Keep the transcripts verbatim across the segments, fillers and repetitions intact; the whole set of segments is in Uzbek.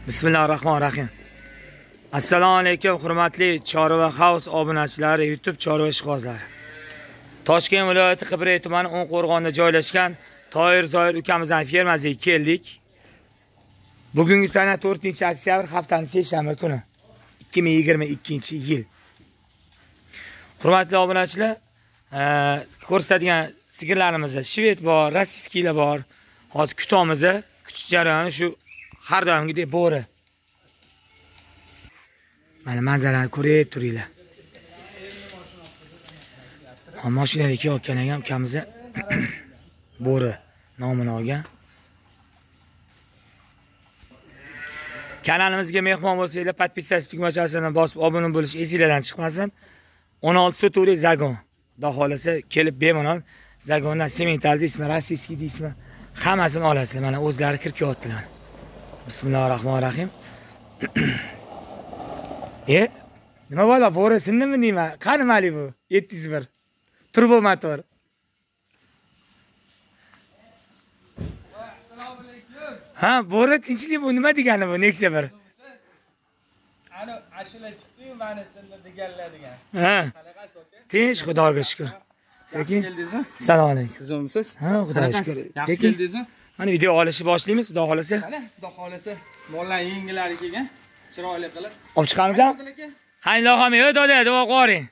Bismillahirrahmanirrahim. Assalomu alaykum hurmatli Chorva House obunachilari, YouTube Chorva ishqibozlari. Toshkent viloyati Qibray tumani O'nqo'rg'onda joylashgan Toyir Zoir ukamizning fermasiga keldik. Bugungi sana to'rtinchi oktyabr haftaning seshanba kuni ikki ming yigirma ikkinchi yil. Hurmatli obunachilar, ko'rsatadigan sigirlarimizda shved bor, rossiyskilar bor. Hozir kutamiz, kutish jarayoni shu har doimgidek bo'ri. Mana manzarani ko'rib turinglar. Mashinadagi olgan ham ukamiz bo'ri nomini olgan. Kanalimizga mehmon bo'lsanglar, podpisatsiya tugmachasini bosib obuna bo'lish esingizdan chiqmasin. o'n olti sotuvlik zagon. Xudo xolasa kelib bemalol zagondan semental deysizmi, rossiyskiy deysizmi, hammasini olasizlar. Mana o'zlari kirkyaptilar. Bismillahirrahmanirrahim. E, nima bo'la, bo'ri sindimi deyman? Qani mali bu? yetti yuz bir. Turbo motor. Assalomu alaykum. Ha, bo'ri tinchlik bu nima degani bu? Nexia bir. Ana ashula chiqdi-yu, meni sinni deganlar degan. Ha. Qanaqasiz aka? Tinch, Xudoga shukr. Sekin keldingizmi? Assalomu alaykum. Sizmisiz? Ha, Xudoga shukr. Yaxshi keldingizmi? Mana video olishni boshlaymiz, Xudo xolasa. Mana, Xudo xolasa, mollar yengillari kelgan, chiroyli qilib. Olib chiqamiz ha? Qani ilohim, ey doda, duo qo'ring.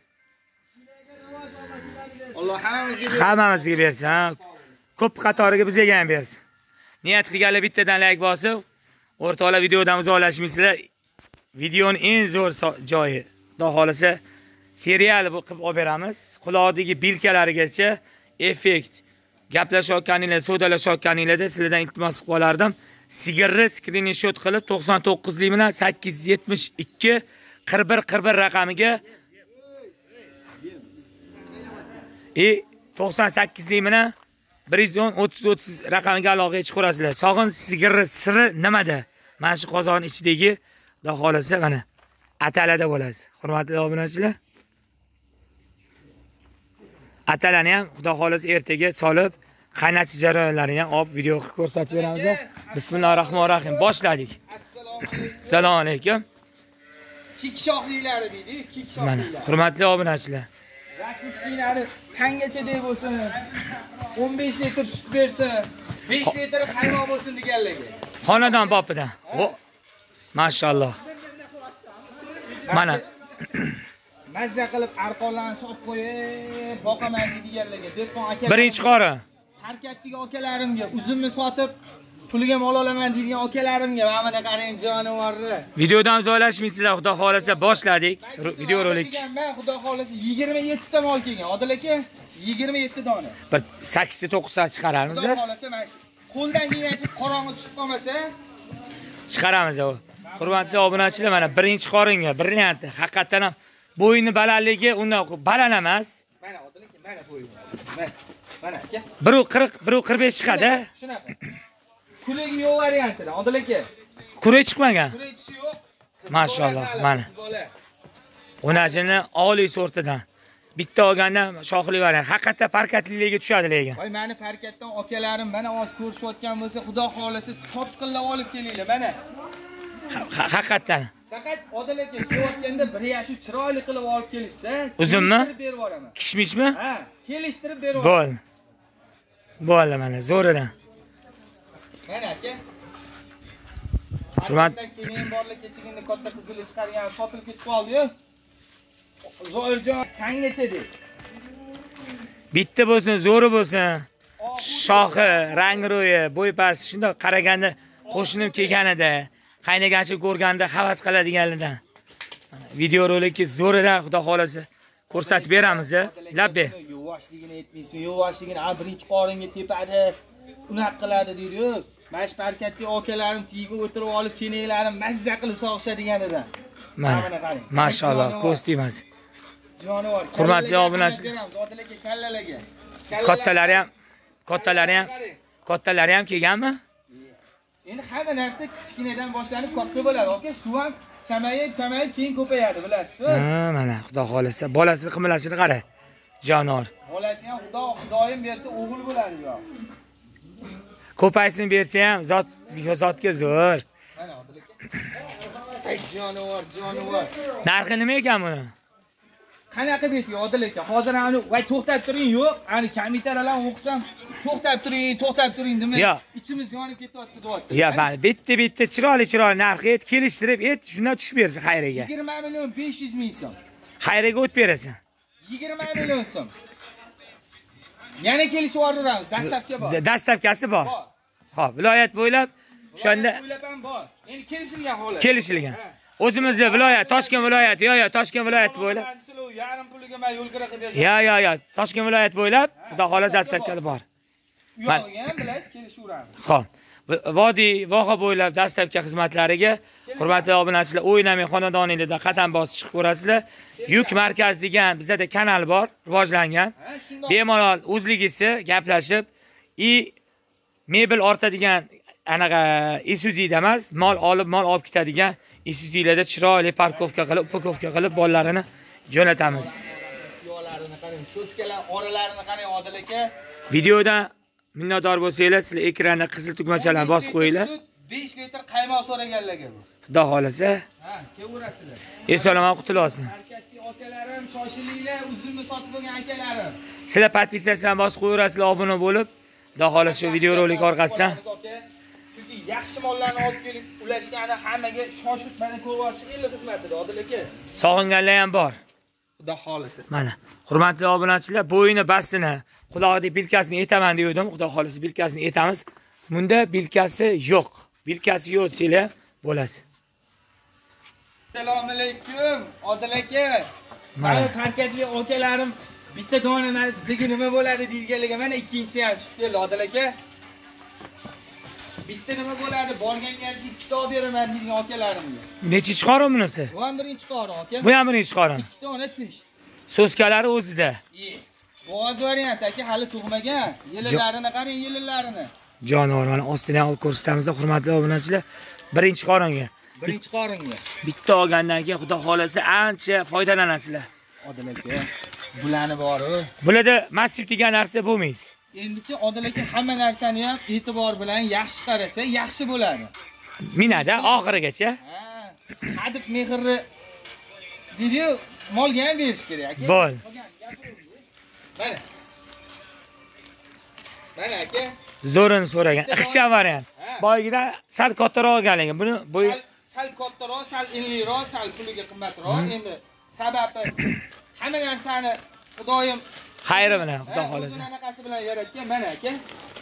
Alloh hammamizga bersin. Hammamizga bersin, ha. Ko'p qatoriga bizga ham bersin. Niyat qilganlar bittadan like bosib, o'rtoqlar videodan uzoqlashmaysizlar. Videoning eng zo'r joyi, Xudo xolasa, serial qilib olib beramiz. Quloqdagi bilkalarigacha effekt. Gaplashayotganinglar, so'dalashayotganinglarda sizlardan iltimos qilib olardim. Sigirni screenshot qilib to'qson to'qqizlik bilan sakkiz yuz yetmish ikki qirq bir qirq bir raqamiga e to'qson sakkizlik bilan bir yuz o'n o'ttiz o'ttiz raqamiga aloqaga chiqarasizlar. Sog'in sigirni siri nimada? Mana shu qozon ichidagi, Xudo xolasa, mana atalada bo'ladi. Hurmatli obunachilar, atalani ham Xudo xolasa ertaga solib, qaynatish jarayonlarini ham olib video qilib ko'rsatib beramiz. Bismillahirrohmanirrohim. Boshladik. Assalomu alaykum. Kik shoxlilari deydi, kik shoxlilari. Mana hurmatli obunachilar, rossiyskiylari tangacha deb bo'lsin, o'n besh litr sut bersin, besh litr qaymoq bo'lsin deganlarga. xonadon bopidan. Mashalloh. Mana mazza qilib arqonlarni solib qo'yib, boqaman deganlarga, dehqon aka. birinchi qori. Harkatdagi akalarimga, uzumni sotib puliga mol olaman degan akalarimga, mana qarang jonivorni. Videodan uzoqlashmaysizlar, Xudo xolasa boshladik. Video rolik. Men Xudo xolasa yigirma yetti ta mol kelgan. Odil aka yigirma yetti dona. Bir sakkiz ta to'qqiz ta chiqaramiz. Xudo xolasa mana shu qo'ldan kelgancha qorong'i tushib qolmasa, Chiqaramiz. Hurmatli obunachilar, mana birinchi qoringa, brilliant. Haqiqatan ham bo'yini balandligi undan baland emas. Mana Odil aka, mana bo'yini. Mana, mana aka. bir qirq, bir qirq besh chiqadi. Shunaqa. Kuligi yo'q variantida, Odil aka. Kure chiqmagan. Kurechisi yo'q. Mashalloh, mana. O'najini oliy sortidan. Bitta olganda shoxli variant. Haqiqatan parkatlilarga tushadi lekin. Voy, meni parkatdan akalarim mana oz ko'rishayotgan bo'lsa, Xudo xolasa chopqinlab olib kelinglar, mana. Haqiqatan. Faqat Odil aka kelayotganda bir yashi chiroyli qilib olib kelishsa, uzunmi? Berib boraman. Kishmishmi? Ha, kelishtirib berib Bo'l. Bo'ldi mana, zo'ridan. Mana aka. Hurmat. Keyin borlar kechigina katta qizili chiqargan, sotilib ketib qoldi-yu. Zo'rjon tangacha deb. Bitta bo'lsin, zo'ri bo'lsin. Shoxi, rang ro'yi, bo'y pasti shunday qaraganda qo'shinim kelganida, qaynagancha ko'rganda havas qiladiganlardan. Video rolikni zo'ridan Xudo xolasa ko'rsatib beramiz. Labbe. Yuvashligini aytmaysizmi? Yuvashligini a birinchi qoringa tepadi. Unaqa qiladi deydi-yu. Mash parkatli akalarim tiyiga o'tirib olib, kenaklarim mazza qilib sog'ishadiganidan. Mana qarang. Mashalloh, ko'z tegmas. Jonivor. Hurmatli obunachilar, Odil aka kallalarga. Kattalari ham, kattalari ham, kattalari ham kelganmi? Endi hamma narsa kichkinadan boshlanib katta bo'ladi. Aka, suv ham kamayib, kamayib keyin ko'payadi, bilasizmi? Ha, mana Xudo xolasa, bolasi qimilashini qara. Jonor. Bolasi ham Xudo Xudoyim bersa o'g'il bo'ladi yo. Ko'paysini bersa ham zot zotga zo'r. Mana Odil aka. Ay jonivor, jonivor. Narxi nima ekan buni? Qanaqa beti Odil aka? Hozir ani voy to'xtab turing, yo'q. Ani kommentariyalarni o'qisam, to'xtab turing, to'xtab turing demay, ichimiz yonib ketyapti deyapti. Ya, mana bitta bitta chiroyli chiroyli narxi et, kelishtirib et, shundan tushib bersin xayriga. yigirma million besh yuz ming so'm. Xayriga o't berasan. yigirma million so'm. Yana kelishib yuboramiz, dastavka bor. Dastavkasi bor. Xo'p, viloyat bo'ylab o'shanda bo'ylab ham bor. Endi kelishilgan holat. Kelishilgan. O'zimizda viloyat, Toshkent viloyati, yo yo, Toshkent viloyati bo'ylab. Yarim puliga men yo'l kira qilib beraman. Ya, ya, ya, Toshkent viloyati bo'ylab xudo xohlasa dastavkali bor. Yo'q, ham bilasiz, kelishaveramiz. Xo'p. Vodiy, voha bo'ylab dastavka xizmatlariga hurmatli obunachilar, o'ynamay xonadoningizda qadam bosib chiqib ko'rasizlar. Yuk markaz degan bizda kanal bor, rivojlangan. Bemalol o'zligisi gaplashib, i mebel ortadigan anaqa Isuzu'da emas, mol olib, mol olib ketadigan Isuzu'larda chiroyli parkovka qilib, upakovka qilib bolalarini jo'natamiz. Yo'llarini qarang, so'zkalar oralarini qarang Odil aka. Videoda minnatdor bo'lsanglar, sizlar ekranda qizil tugmachalarni bosib qo'yinglar. besh litr qaymoq so'raganlarga bu. Xudo xolasa. Ha, kelaverasizlar. Eson-omon qutulib olsin. Markazli akalarim, shoshilinglar, uzumni sotib olgan akalarim. Sizlar podpisatsiyani bosib qo'yaverasizlar, obuna bo'lib. Xudo xolasa shu videorolik orqasidan. Chunki yaxshi mollarni olib kelib ulashgani hammaga shoshib mana ko'ryapsiz, el xizmatida Odil aka. Sog'inganlar ham bor. Xudo xolasa. Mana, hurmatli obunachilar, bo'yini bastini, quloqdagi bilkasini etaman degandim. Xudo xolasa bilkasini etamiz. Bunda bilkasi yo'q. Bilkasi yo'q sizlar bo'ladi. Assalomu alaykum, Odil aka. Mana parkatli akalarim bitta dona bizga nima bo'ladi deyilganlarga mana ikkinchisi ham chiqib keldi Odil aka. Bitta nima bo'ladi, borganga yarasha ikkita olib beraman degan akalarimga. Nechi chiqarim bunisi? Bu ham birinchi qorin aka. Bu ham birinchi qorin. Ikkita ona tish. So'zkalari o'zida. Boz variant aka, hali tug'magan. Yilillarini qarang, yilillarini. Jonivor, mana ostidan olib ko'rsatamiz, hurmatli obunachilar. Birinchi qoringa. Birinchi qoringa. Bitta olgandan keyin xudo xolasa ancha foydalanasizlar. Odil aka, bularni bor-ku. Bularda massiv degan narsa bo'lmaydi. Endichi Odil aka hamma narsani ham e'tibor bilan yaxshi qarasa, yaxshi bo'ladi. Minada oxirigacha. Ha, hadib mehrni video molga ham berish kerak aka. Bo'l. Mana. Mana aka. Zo'rini so'ragan. Ixcham variant. Boyigida sal kattaroq olganligim. Buni bo'y sal kattaroq, sal enliroq, sal puliga qimmatroq. Endi sababi hamma narsani Xudoyim xayri bilan, xudo xolasa. O'zining anaqasi bilan yaratgan mana aka.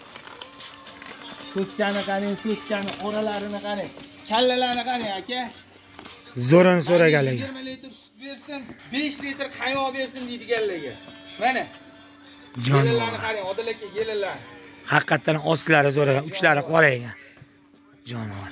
So'skani qarang, so'skani oralarini qarang. Kallalarni qarang aka. Zo'rini so'raganligi. yigirma litr sut bersin, besh litr qaymoq bersin deydiganlarga. Mana. Yellarni qarang, Odil aka, yellar. Haqiqatan ostlari zo'ragan, uchlari qoraygan. Jonivor.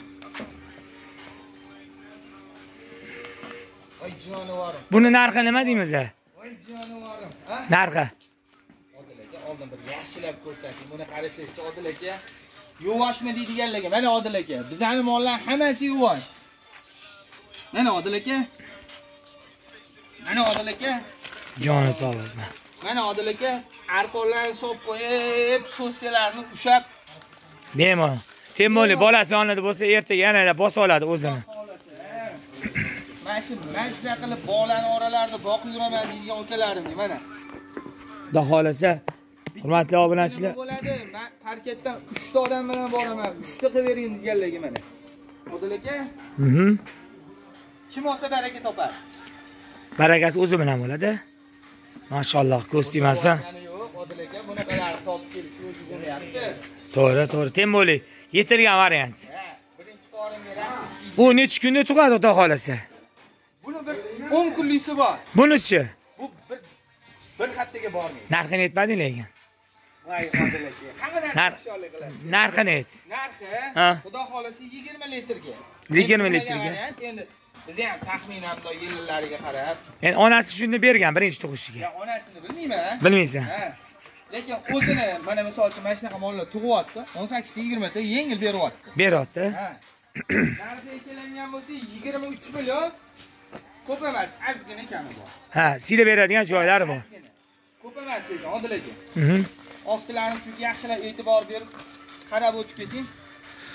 Voy jonivorim. Buni narxi nima deymiz? Voy jonivorim. Ha? Narxi. Odil aka, oldin bir yaxshilab ko'rsating. Buni qarasangiz, Odil aka. Yuvoshmi deydiganlarga. Mana Odil aka, bizning mollar hammasi yuvosh. Mana Odil aka. Mana Odil aka. Joni sog' bo'lsin. Mana Odil aka, arqonlarni solib qo'yib, so'skalarni ushab. Bemalol. Temoli bolasi yonida bo'lsa, ertaga yana bosib oladi o'zini. Mana shu mazza qilib bolalarning oralarida boqib yuraman deydigan akalarimga mana. Xudo xolasa, hurmatli obunachilar. Bo'ladi, men parketdan uchta odam bilan boraman. uchta qilib bering deganlarga mana. Odil aka. Mhm. Kim olsa baraka topar. Barakasi o'zi bilan bo'ladi. Mashalloh, ko'z tiymasa. Yo'q, Odil aka, bunaqalarni topib kelish o'zi bo'lyapti. To'g'ri, to'g'ri. Temoli yetirgan variant. Ha, birinchi qoringa rassiz. Bu necha kunda tug'adi, xudo xolasa? Buni bir o'n kunlisi bor. Bunisi Bu bir bir xattiga bormaydi. narxini aytmading lekin. Voy Odil aka, hamma narsa ishonlik qiladi. Narxini ayt. Narxi, xudo xolasi yigirma litrga. yigirma litrga. Endi biz ham taxminan bunday yillariga qarab. Endi onasi shuni bergan birinchi tug'ishiga. Ya onasini bilmayman. Bilmaysan. Ha. Lekin o'zini mana misol uchun mana shunaqa mollar tug'yapti. o'n sakkiz ta yigirma ta yengil beryapti. Beryapti. Ha. Narxi ekelangan bo'lsa yigirma uch million. Ko'p emas, ozgina kami bor. Ha, sila beradigan joylari bor. Ko'p emas lekin Odil aka. Mhm. Ostilarini chunki yaxshilab e'tibor berib qarab o'tib keting.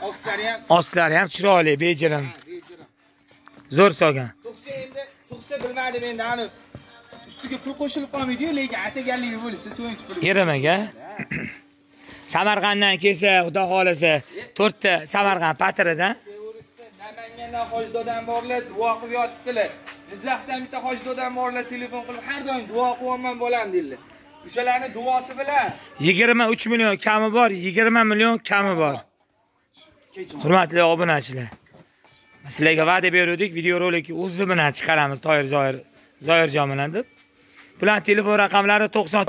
ostlari ham. Ostlari ham chiroyli, bejirim. Zo'r solgan. Tug'sa endi, tug'sa bilmadim endi ani ustiga pul qo'shilib qolmaydi-yu, lekin ataganligi bo'lsa so'ngchi pul. Yerimaga. Samarqanddan kelsa, xudo xolasa, to'rtta Samarqand patiridan. Namangandan hojdodam borlar, duo qilib yotibdilar. Jizzaxdan bitta hojdodam borlar, telefon qilib har doim duo qilyapman bolam dedilar. O'shalarni duosi bilan yigirma uch million kami bor, yigirma million kami bor. Hurmatli obunachilar. Sizlarga va'da berdik, video rolikni o'zi bilan chiqaramiz, Toyir Zoir, Zoirjon bilan deb. Bular telefon raqamlari to'qson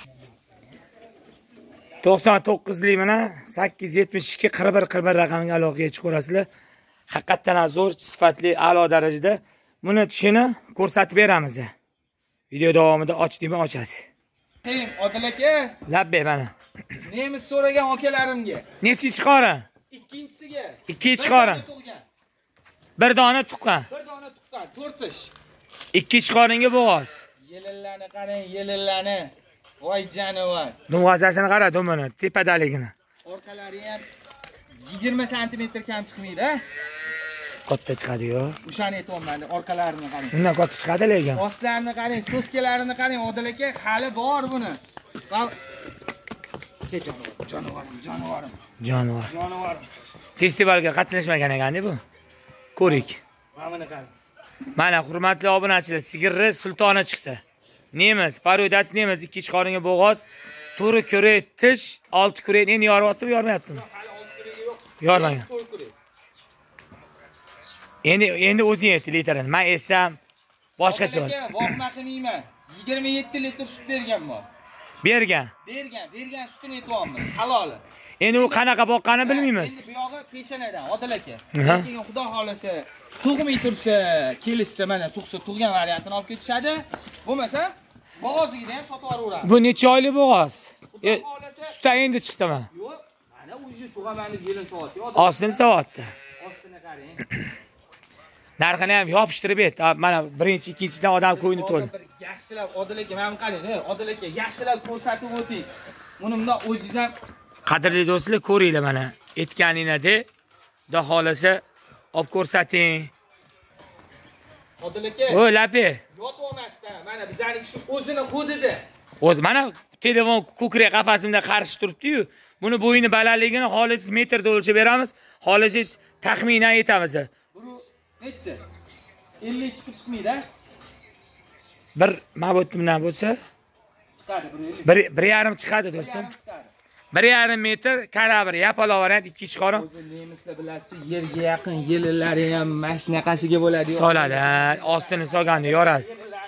to'qson to'qqizlik bilan sakkiz yuz yetmish ikki qirq bir qirq bir raqamiga aloqaga chiqarasizlar. Haqiqatan zo'r, sifatli, a'lo darajada buni tishini ko'rsatib beramiz. Video davomida ochdimi ochadi. Keyin Odil aka, labbe mana. Nemis so'ragan akalarimga. Nechi chiqora? Ikkinchisiga. Ikki chiqora. Bir dona tuqqan. Bir dona tuqqan, to'rt ish. Ikki chiqoringa bo'g'oz. Yelillarni qarang, yelillarni. Voy janovar. Dumg'azasini qara, dumini, tepadaligini. Orqalari ham yigirma santimetr kam chiqmaydi, ha? Katta chiqadi-yu. O'shani aytayapman, orqalarini qarang. Undan katta chiqadi lekin. Ostlarini qarang, soskalarini qarang, Odil aka, hali bor buni. Janovarim, janovarim, janovarim. Jonivor. Janovarim. Festivalga qatnashmagan ekan bu. Ko'rik. Mana qarang. Mana hurmatli obunachilar, sigirni sultoni chiqdi. Nemis, parodasi nemis, ikki chiqoringa bo'g'oz, to'ri ko'rak, tish, olti ko'rak, endi yoryaptimi, yormayaptimi? Hali olti ko'ragi yo'q. Yormagan. Endi endi o'zing ayt litrini. Men etsam boshqacha bo'lar. Voqma qilmayman. yigirma yetti litr sut berganman. Bergan. Bergan, bergan sutini aytyapmiz, haloli. Endi u qanaqa boqqani bilmaymiz. Endi bu yog'i peshanadan, Odil aka. Lekin xudo xolasa, tug'may tursa, kelishsa mana tug'sa, tug'gan variantini olib ketishadi. Bo'lmasa, bo'g'ozligida ham sotib yuboramiz. Bu necha oylik bo'g'oz? Sutda endi chiqdimi? Yo'q, mana uje tug'aman deb yelin soatdi. Ostini soatdi. Ostini qarang. Narxini ham yopishtirib et. Mana birinchi, ikkinchidan odam ko'ngli to'ldi. Yaxshilab Odil aka, men qarang, Odil aka, yaxshilab ko'rsatib o'ting. Bunimda o'zingiz ham qadrli do'stlar, ko'ringlar mana. Aytganingizda, xudo xolasa olib ko'rsating. Odil aka. O, lapi. Yotolmasdan, mana bizlarning shu o'zini hududi. O'z mana telefon ko'krak qafasimda qarshi turibdi-yu. Buni bo'yini balandligini xolis metrda o'lchab beramiz. Xolis taxminan aytamiz. Bu necha? ellik chiqib chiqmaydi-a? Bir mabotdan bo'lsa chiqadi, bir bir yarim chiqadi do'stim. bir yarim metr karabr, yapalo variant ikki chiqarim. O'zi nemislar bilasiz, yerga yaqin yelillari ham mashinaqasiga bo'ladi. Soladi, ostini solganda yoradi.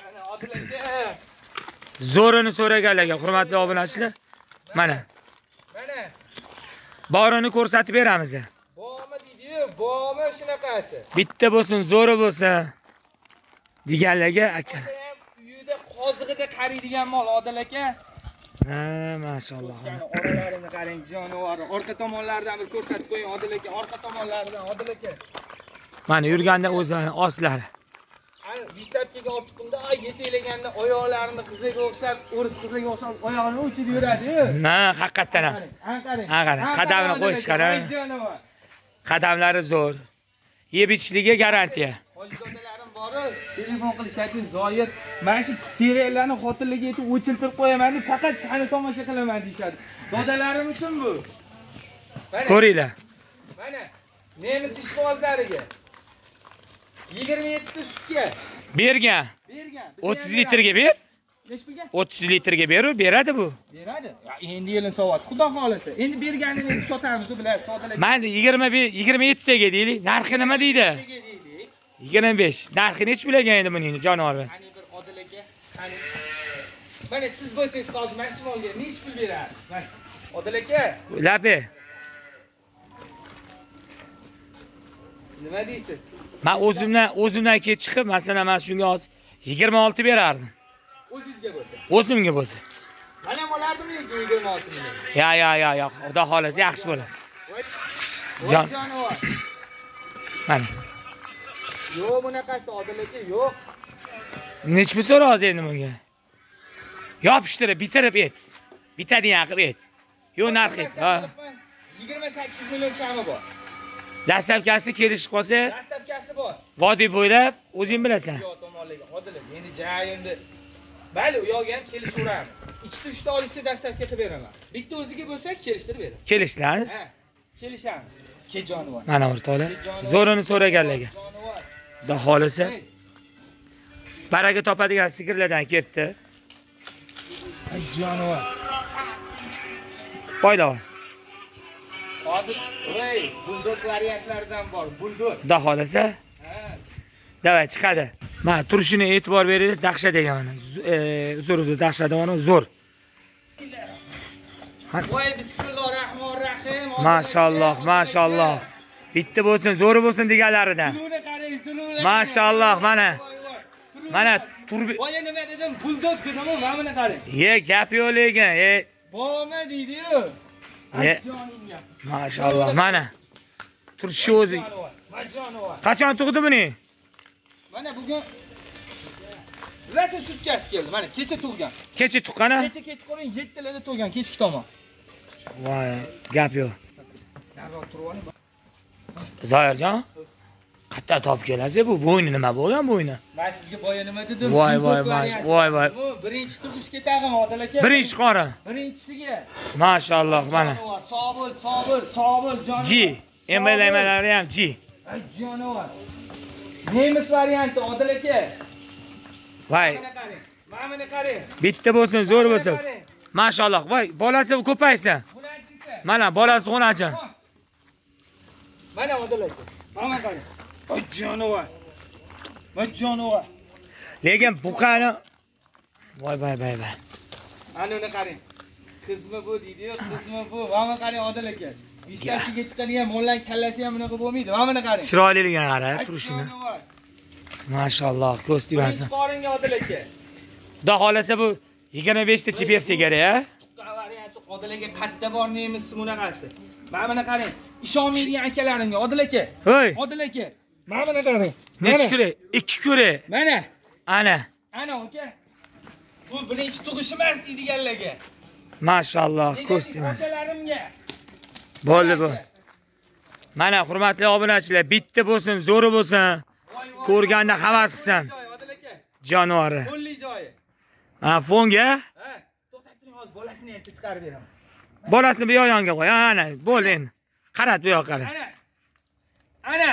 Zo'rini so'raganlarga hurmatli obunachilar, mana. Mana. Borini ko'rsatib beramiz. Bormi deydi-yu, bormi shunaqasi. Bitta bo'lsin, zo'ri bo'lsin deganlarga aka. Uyida qozig'ida qariydigan mol Odil aka. Ha, maşallah. Oralarini qarang, jonivor. Orqa tomonlaridan bir ko'rsatib qo'ying Odil aka, orqa tomonlaridan Odil aka. Mana yurganda o'zlari ostlari. Ani Vistabkaga olib chiqimda, ay yetaklaganda oyoqlarini qizlarga o'xshab, o'ris qizlarga o'xshab oyoqini uchida yuradi-yu. Ha, haqiqatan ham. Ha, qarang. Ha, qarang. Qadamini qo'yish qarang. Qadamlari zo'r. Yeb ichishligi garantiya. Hojdodalarim boriz, telefon qilishadi, Zoir, mana shu seriallarni xotinlarga aytib o'chirtirib qo'yaman deb, faqat sani tomosha qilaman deyshadi. Dodalarim uchun bu. Ko'ringlar. Mana nemis ishqibozlariga yigirma yetti ta sutga bergan. Bergan. o'ttiz litrga ber. Nech pulga? o'ttiz litrga beru, beradi bu. Beradi. Ya endi yelin sovat. Xudo xolasa. Endi berganini endi sotamiz, bilasiz, sodalar. Mayli yigirma besh, yigirma yetti taga deylik. Narxi nima deydi? yigirma besh. Narxi nech bilagan endi buning jonivorni? Qani bir Odil aka, qani. Mana siz bo'lsangiz hozir maksimalga nech pul berasiz? Mana Odil aka. Lapi. Nima deysiz? Men o'zimdan o'zimdan kelib chiqib, masalan, men shunga hozir yigirma olti berardim. O'zingizga bo'lsa. O'zimga bo'lsa. Mana ham olardim lekin yigirma olti million. Ya, ya, ya, ya. Xudo xolasa yaxshi bo'ladi. Jon jonivor. Mana. Yo'q, bunaqasi Odil aka, yo'q. Nech pul so'raysiz endi bunga? Yopishtirib, bitirib et. Bitadigan qilib et. Yo'q, narxi. Ha. yigirma sakkiz million kami bor. Dastlabkasi kelishib qolsa, Dastlabkasi bor. vodiy bo'ylab o'zing bilasan. Yo tomonlarga odilib. Endi jarayonni Mayli, u yoqga ham kelishaveramiz. Ikkita uchta olishsa dastlabki qilib beraman. Bitta o'ziga bo'lsa kelishtirib beraman. Kelishlar? Ha, kelishamiz. Ke jonivor. Mana o'rtoqlar, zo'rini so'raganlarga. Jonivor. Xudo xolisa baraka topadigan sigirlardan ketdi. Ay jonivor. Foydavor. Hozir, voy, buldog variantlaridan bor. Buldog. Xudo xolisa. Ha. Davay chiqadi. Mana turishini e'tibor beradi, dahshat degan mana. Zo'r zo'r dahshatdavoni zo'r. Voy bismillahirrohmanirrohim. Mashalloh, mashalloh. Bitta bo'lsin, zo'ri bo'lsin deganlaridan. Turuni qarang, turuni. Mashalloh, mana. Mana turbi. Voy nima dedim? Buldog dedim, mana buni qarang. Ye, gap yo'q lekin. E, Borma deydi-yu. ye. Mashalloh, mana. Turishi o'zi. Jonivor. Qachon tug'di buni? Mana bugun Rasa sutkasi keldi. Mana kecha tug'gan. Kecha tuqqana? Kecha kechqurun yetti larda tug'gan, kechki tomon. Voy, gap yo'q. Darrov turib oling. Zoirjon, qayerdan topib kelasiz bu? Bo'yni nima bo'lgan bo'yni? Men sizga boya nima dedim? Voy, voy, voy, voy, voy. Bu birinchi tug'ishga tag'in Odil aka. Birinchi qorin. Birinchisiga. Mashalloh, mana. Sobir, sobir, sobir jonivor. Ji, embalamalari ham ji. Ay jonivor. Nemis varianti Odil aka. Voy, Mana qarang. Mana buni qarang. bitta bo'lsin, zo'r bo'lsin. Mashalloh, voy, bolasi ko'paysin. Bularchisi. Mana bolasi xonachi. Mana Odil aka. Mana qarang. Ay jonivor. Voy jonivor. Lekin buqani voy, voy, voy, voy. Ana uni qarang. Qizmi bu deydi-yu, qizmi bu. Mana qarang Odil aka. Bishtachiga chiqadigan mollar kallasi ham bunaqa bo'lmaydi. Mana buni qarang. Chiroyliligini qara, turishini. Mashalloh, ko'z timasin. Qoringa Odil aka. Xudo xolasa bu yigirma besh tachi bersa kerak, a? Varianti Odil aka qatta bor nemis bunaqasi. Mana buni qarang. Ishonmaydigan akalarimga Odil aka. Hoy, Odil aka. Mana buni qarang. nechi kure? ikki kure. Mana. Ana. Ana aka. Bu birinchi tug'ish emas deydiganlarga. Mashalloh, ko'z timasin. Akalarimga. Bo'ldi bu. Mana hurmatli obunachilar, bitta bo'lsin, zo'ri bo'lsin. Ko'rganda havas qilsin. Odil aka. Jonivori. Qo'lli joyi. Ha, fonga? Ha, to'xtab turing hozir bolasini ham chiqarib beraman. Bolasini bu yoqqa qo'y. Ana, bo'ldi endi. Qarat bu yoqqa qara. Ana. Ana.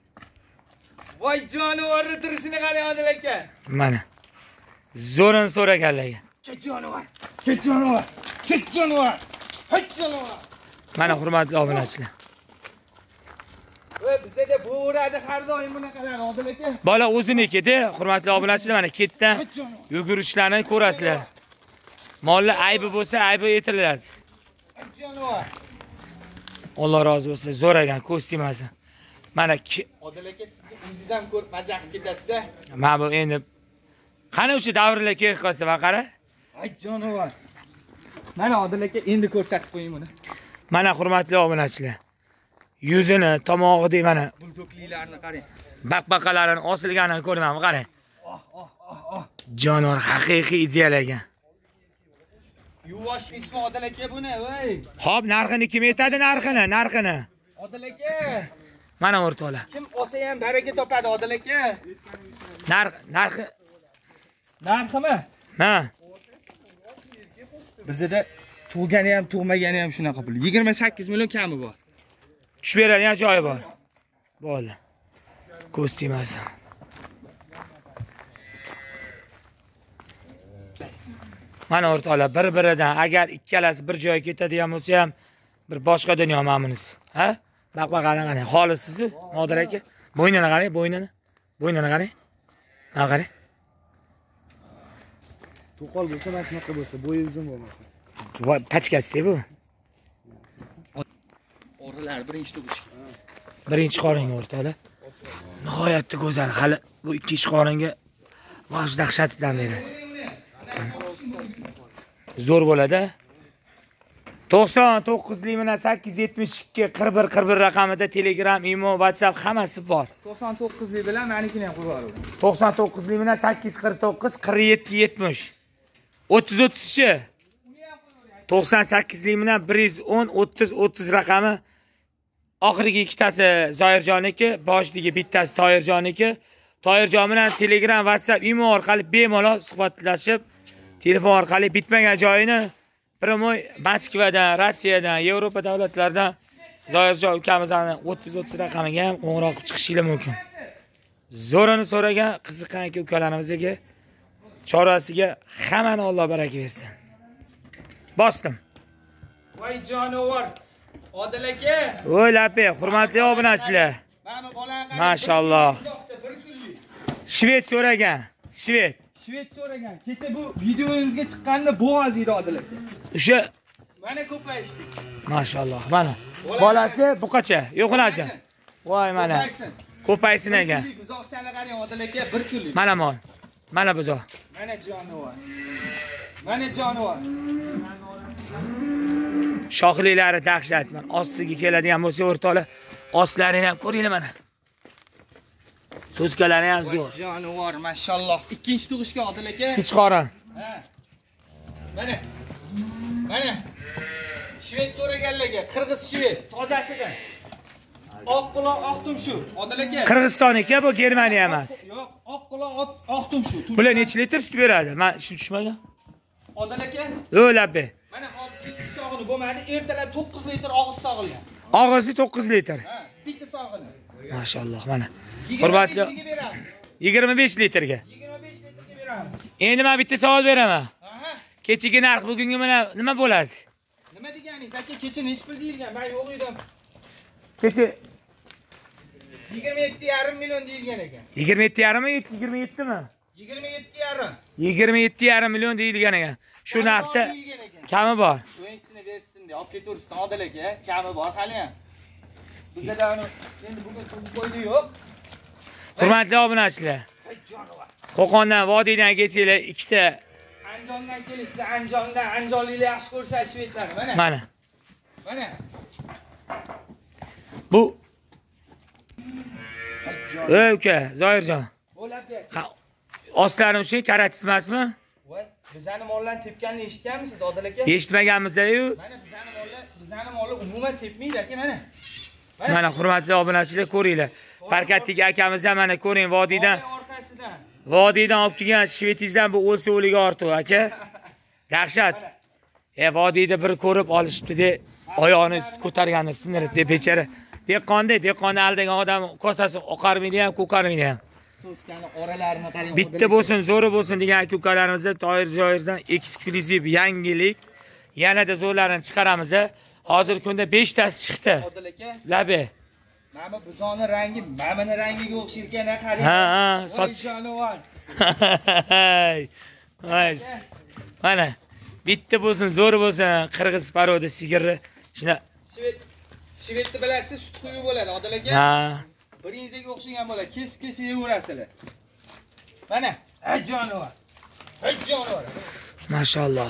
Voy jonivorni turishini qarang Odil aka. Mana. Zo'rin so'raganlarga. Ket jonivor. Ket jonivor. Ket jonivor. Ket jonivor. Mana hurmatli obunachilar. Voy bizda bo'radi har doim bunaqalar Odil aka. Bola o'ziniki-da, hurmatli obunachilar, mana ketdan yugurishlarini ko'rasizlar. Mollar aybi bo'lsa, aybi aytiladi. Jonivor. Alloh rozi bo'lsin, zo'ragan ko'z timasin. Mana Odil aka sizni o'zingiz ham ko'rib mazza qilib ketasiz-a? mana bu endi qani o'sha davrlar kelib qolsa, va qara. Ay jonivor. Mana Odil aka endi ko'rsatib qo'ying buni. Mana hurmatli obunachilar. Yuzini, tomog'idek mana buldoklilarni qarang. baqbaqalarini osilganini ko'raman, qarang. Oh, oh, oh, oh. Jonivor haqiqiy ideal ekan. Yuvosh ismi Odil aka buni, voy. Xo'p, narxini kim aytadi narxini, narxini? Odil aka. Mana o'rtoqlar. Kim olsa ham baraka topadi Odil aka. Narx, narxi. Narximi? Ha. Bizda tug'gani ham, tug'magani ham shunaqa pul. yigirma sakkiz million kami bor. Tushib beradigan joyi bor. Bo'ldi. Ko'z timasin. Mana o'rtoqlar, bir-biridan agar ikkalasi bir joyga ketadigan bo'lsa ham bir boshqa dunyo ma'munisi. Ha? Baqbaqani qarang, xolisiz-ku, Nodir aka. Bo'ynini qarang, bo'ynini. Bo'ynini qarang. Ha, qarang. To'qol bo'lsa, mana shunaqa bo'lsa, bo'yi uzun bo'lmasa. Voy, pachkasi bu. O'g'rilar birinchi tug'ish. Birinchi qoringa o'rtoqlar. Nihoyatda go'zal. Hali bu ikkinchi qoringa vahsh dahshatdan beradi. Zo'r bo'ladi. to'qson to'qqizlik bilan sakkiz yuz yetmish ikki qirq bir qirq bir raqamida Telegram, Imo, WhatsApp hammasi bor. to'qson to'qqizlik bilan menikini ham qo'yib yuboraman. to'qson to'qqizlik bilan sakkiz qirq to'qqiz qirq yetti yetmish. o'ttiz o'ttizchi. to'qson sakkizlik bilan bir yuz o'n o'ttiz o'ttiz raqami oxirgi ikkitasi Zoirjonniki, boshdagi bittasi Toyirjonniki. Toyirjon bilan Telegram, WhatsApp, imo orqali bemalol suhbatlashib, telefon orqali bitmagan joyini Primoy Moskvadan, Rossiyadan, Yevropa davlatlaridan Zoirjon ukamizning o'ttiz o'ttiz raqamiga ham qo'ng'iroq qilib chiqishingiz mumkin. Zo'rini so'ragan qiziqqan aka ukalarimizga chorasiga hammani Alloh baraka bersin. Bosdim. Voy jonivor. Odil aka. Voy lapi, hurmatli obunachilar. Mana bolang qani. Mashalloh. Shved so'ragan. Shved. Shved so'ragan. Kecha bu videongizga chiqqanda bo'g'oz edi Odil aka. O'sha mana ko'payishdik. Mashalloh. Mana. Bolasi buqacha, yo'qonacha. Voy mana. Ko'paysin ekan. Buzoqchani qarang Odil aka, bir kunlik. Mana mol. Mana buzoq. Mana jonivor. Mana jonivor. Shoxlilari dahshat. Men ostiga keladigan bo'lsa o'rtoqlar, ostlarini ham ko'ringlar mana. So'zkalari ham zo'r. Jonivor, mashalloh. Ikkinchi tug'ishga Odil aka. Kichqorin. Ha. Mana. Mana. Shved so'raganlarga, qirg'iz shved, tozasidan. Oq quloq, oq tumshu. Odil aka. Qirg'iztonniki bu, Germaniya emas. Yo'q, oq quloq, oq tumshu. Bular necha litr sut beradi? Men shu tushmagan. Odil aka. O'labbi. Mana hozir ikki sog'ini bo'lmadi, ertalab to'qqiz litr og'iz sog'ilgan. Og'izi to'qqiz litr. Ha, bitta sog'ini. Mashalloh, mana. Hurmatli yigirma besh litrga. yigirma besh litrga beramiz. Endi men bitta savol beraman. Aha. Kechagi narx bugungi bilan nima bo'ladi? Nima deganingiz? Aka kecha necha pul deyilgan? Men yo'q edim. Kecha yigirma yetti yarim million deyilgan ekan. yigirma yetti yarim mi? yigirma yetti mi? yigirma yetti yarim. yigirma yetti yarim million deyilgan ekan. Shu narxda kami bor. O'yinchisini bersin deb olib ketaversin Odil aka. Kami bor hali ham. Bizda uni endi bugun pul qo'ydi yo'q. Hurmatli obunachilar. Qo'qondan, Vodiydan kelsanglar ikkita Andijondan kelishsa, Andijondan, Andijonliklar yaxshi ko'rishadi shvedlarni. Mana. Mana. Mana. Bu Ey uka, Zoirjon. Bo'ladi. Ostlarim shu karatis emasmi? Voy, bizani mollarni tepganini eshitganmisiz Odil aka? Eshitmaganmiz-ku. Mana bizani mollar, bizani mollar umuman tepmaydi aka, mana. Mana hurmatli obunachilar, ko'ringlar. Parkatdagi akamiz ham mana ko'ring, Vodiydan. Orqasidan. Vodiydan olib kelgan shvetizdan bu o'lsa o'liga ortiq aka. Dahshat. E Vodiyda bir ko'rib olishibdi de, oyoqni ko'targanini sindirib deb bechara. Dehqonda, dehqonni aldagan odam kosasi oqarmaydi ham, ko'karmaydi ham. So'skani oralarini qarang. Bitta bo'lsin, zo'ri bo'lsin degan aka-ukalarimizga Toyir Zoirdan eksklyuziv yangilik. Yanada zo'rlarini chiqaramiz. Hozir kunda besh tasi chiqdi. Odil aka. Labi. Mana buzoni rangi, mamani rangiga o'xshayotgan qarang. Ha, ha, soch. Jonivor. Voy. Mana bitta bo'lsin, zo'ri bo'lsin, qirg'iz parodi sigiri. Shuna Shved Shvedni bilasiz, sut quyi bo'ladi Odil aka. ha. Biringiziga o'xshagan bo'ladi, kesib-kesib yeverasizlar. Mana, ha jonivor. Ha jonivor. Mashalloh.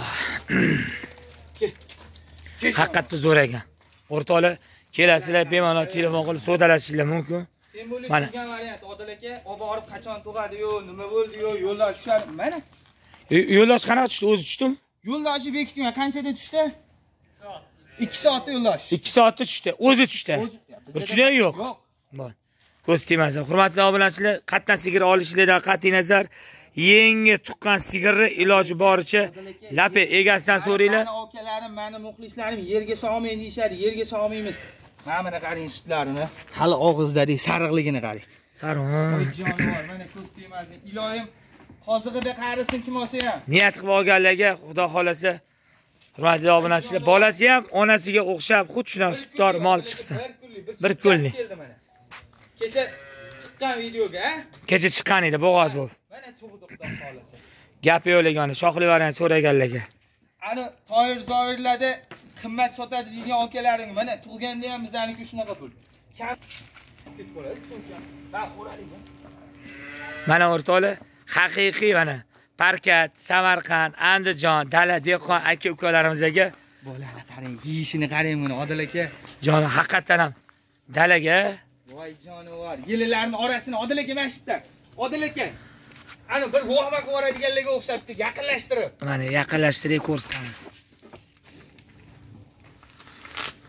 Haqiqatda zo'r ekan. O'rtoqlar, kelasizlar bemalol telefon qilib savdolashishingiz mumkin. Mana turgan variant Odil aka, olib borib qachon tug'adi-yu, nima bo'ldi-yu, yo'ldosh tushadi. Mana. Yo'ldosh qanaqa tushdi? O'zi tushdimi? Yo'ldoshi bekitgan, qanchada tushdi? ikki soatda yo'ldosh. ikki soatda tushdi. O'zi tushdi. Burchida yo'q. Yo'q. Bor. Ko'z temas. Hurmatli obunachilar, qatdan sigir olishingizdan qat'iy nazar, yangi tuqqan sigirni iloji boricha lapi egasidan so'ranglar. Mani akalarim, mani muxlislarim yerga solmaydi deyshadi, yerga solmaymiz. Mana buni qarang sutlarini, hali og'izdagi sariqligini qarang. Sariq. Voy jonivor, mana ko'z temasdan. Iloyim hozirgida qarisin kim olsa ham. Niyat qilib olganlarga Xudo xolasa, hurmatli obunachilar, bolasi ham onasiga o'xshab xuddi shunday sutdor mol chiqsin. Bir kunlik. Kecha chiqqan videoga, Kecha chiqqan edi, bo'g'oz bo'lib. mana tug'di Xudo xolasa. Gapi yo'ligani, shoxli variant so'raganlarga. Ani Toyir Zoirlarda qimmat sotadi degan akalaring, mana tug'ganda ham bizaniki shunaqa pul. Kam ketib qoladi, shuncha. Va qo'raydi. Mana o'rtoqlar, haqiqiy mana Parkat, Samarqand, Andijon, dala dehqon aka-ukalarimizga Bolani qarang, yeyishini qarang buni Odil aka. Joni haqiqatan ham dalaga. Voy jonivor, yililarning orasini Odil aka masjidda. Odil aka. Ana bir vohma qilib boradiganlarga o'xshabdi, yaqinlashtirib. Mana yaqinlashtirib ko'rsatamiz.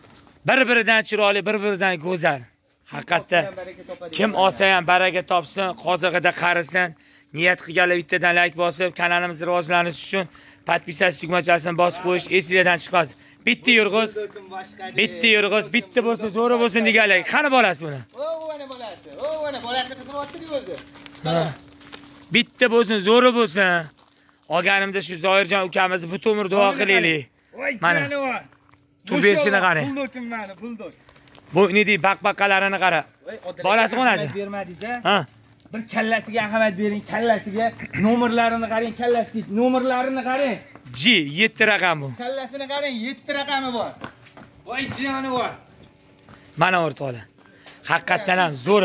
Bir-biridan chiroyli, bir-biridan go'zal. Haqiqatda kim olsa ham baraka topsin, qozig'ida qarisin. Niyat qilganlar bittadan like bosib, kanalimiz rivojlanishi uchun podpisatsiya tugmachasini bosib qo'yish esingizdan chiqmasin. Bitta yurg'iz, bitta yurg'iz, bitta bo'lsa, zo'ri bo'lsin deganlar. Qani bolasi buni? O, mana bolasi. O, mana bolasi qidiryapti o'zi. Bitta bo'lsin, zo'ri bo'lsin. Olganimda shu Zoirjon ukamizni butun umr duo qilaylik. Mana. Tu berishini qarang. Buldokim mani, buldok. Bu nidi baqbaqalarini qara. Bolasi qo'nachi. Bermadingiz-a? Ha. Bir kallasiga ahamiyat bering, kallasiga nomerlarini qarang, kallasi, nomerlarini qarang. G yetti raqam bu. Kallasini qarang, yetti raqami bor. Voy jonivor. Mana o'rtoqlar. Haqiqatdan ham zo'ri.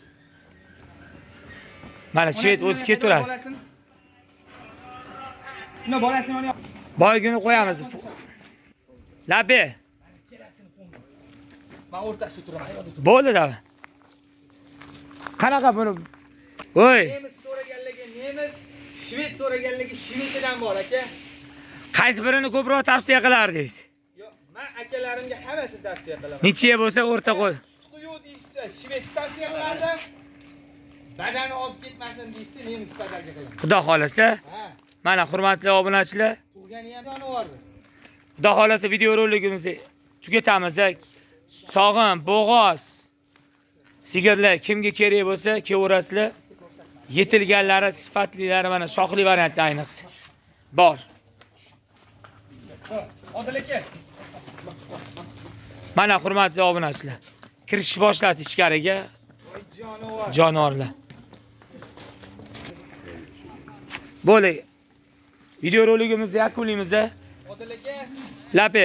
Mana Shved o'zi ketaveradi. Uni bolasini olib. Boyguni qo'yamiz. Labi. Men o'rtasida turaman. Bo'ldi da. Qanaqa buni? Voy. Nemis so'raganligi nemis, shved so'raganligi shvedidan bor aka. Qaysi birini ko'proq tavsiya qilardingiz? Yo'q, men akalarimga hammasini tavsiya qilaman. Necha bo'lsa o'rta qo'y. Yo'q deysiz, shved tavsiya qilardim. Badani ozib ketmasin deysiz, nemis badalga qilaman. Xudo xolasa. Ha. Mana hurmatli obunachilar, Tug'gani ham jonivordi. Xudo xolasa video roligimizni tugatamiz. Sog'in, bo'g'oz sigirlar kimga kerak bo'lsa, kelaverasizlar. Yetilganlari, sifatlilari mana shoxli variantda ayniqsa bor. Odil aka. Mana hurmatli obunachilar, kirish boshladi ichkariga. Voy jonivor. Jonivorlar. Bo'ldi. Video roligimizni yakunlaymiz. Odil aka. Lapi.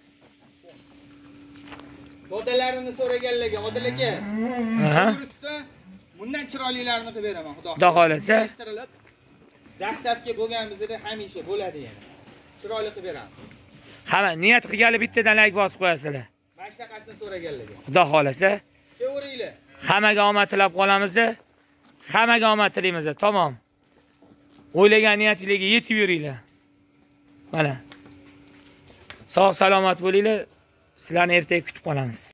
Dodalarini so'raganlarga Odil aka. Aha. Bundan chiroylilarini qilib beraman, xudo Xudo xolasa. Dastlabki bo'lgan bizda hamisha bo'ladi yana. Chiroyli qilib beraman. Hamma niyat qilganlar bittadan like bosib qo'yasizlar. Mana shunaqasini so'raganlarga. Xudo xolasa. Kevaringlar. Hammaga omad tilab qolamiz. Hammaga omad tilaymiz. Tamom. O'ylagan niyatingizga yetib yuringlar. Mana. Sog' salomat bo'linglar. Sizlarni ertaga kutib qolamiz.